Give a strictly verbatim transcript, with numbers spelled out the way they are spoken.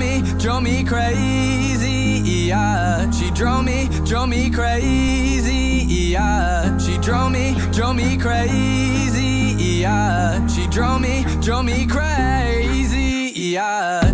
me, drove me crazy, yeah. She drove me, drove me crazy, yeah. She drove me, drove me crazy, yeah. She drove me, drove me crazy, yeah.